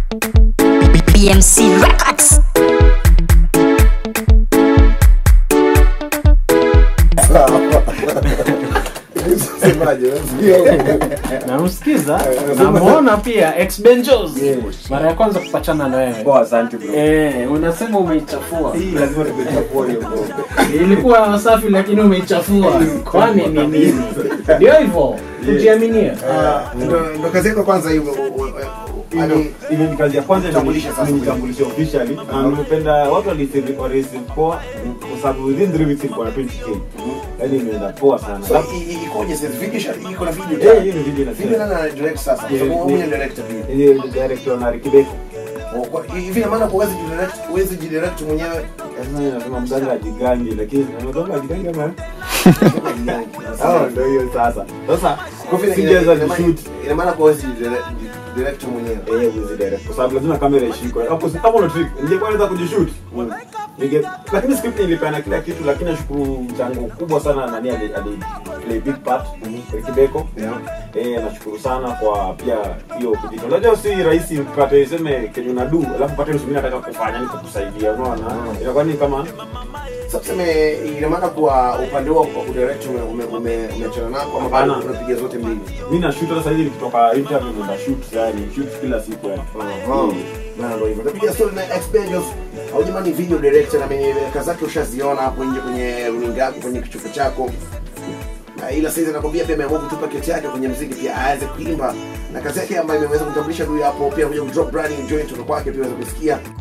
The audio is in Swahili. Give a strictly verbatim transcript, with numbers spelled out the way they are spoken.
B M C Records. Na msikiza na muona pia X Benjos. Mara ya kwanza kupachana na wewe. Poa, asante bro. Eh, unasema umeichafua. Hii lazima nimechafua hiyo bro. Ilikuwa safi lakini umeichafua. Kwani ni nini? Ndio hivyo. Kujiaminia. Ndio kazi yako kwanza hiyo. Yaani ile ni kazi ya kwanza nitambulisha officially. Na nimependa watu walisema poa kwa sababu within three weeks ilikuwa na twenty K. Yaani imeenda poa sana. So ikoje sasa video iko na video? Eh, hiyo ni video na video na direct sasa. Kwa sababu wewe ni director pia. Hiyo ni director na Rikibeko. Hivi maana kwa uwezi direct, uwezi direct mwenyewe. Sasa nasema mdanga ajigangi lakini mdanga ajigangi kama ah ndio hiyo sasa. Sasa kwa vile singeweza kushoot. Ina maana kwa uwezi direct mwenyewe. Eh, uwezi direct. Kwa sababu lazima kamera ishikwe. Hapo kama una trick, ningekuwa naweza kujishoot. Nige lakini script nilipeana kila kitu, lakini nashukuru mchango kubwa sana nani ali play big part Rikibeko. Eh, nashukuru sana kwa pia hiyo kujitoa. Unajua si rahisi upate sema kenye unadu, alafu upate mtu mwingine anataka kufanya nini kukusaidia, unaona? Inakuwa ni kama sasa tuseme ina maana kwa upande wako kwa direct umeachana nako ama bado unapiga zote mbili. Mimi na shoot sasa hivi nikitoka interview na shoot yani shoot kila siku yani. Na ndio hivyo. Tupiga story na X Benjos. Au jamani video director na mwenye kazi zake ushaziona hapo nje kwenye runinga yako kwenye kichoko chako. Na ila sasa nakwambia pia ameamua kutupa kete yake kwenye muziki pia aanze kuimba na kazi yake ambayo imeweza kumtambulisha huyu hapo pia kuja drop branding joint kutoka kwake pia unaweza kusikia.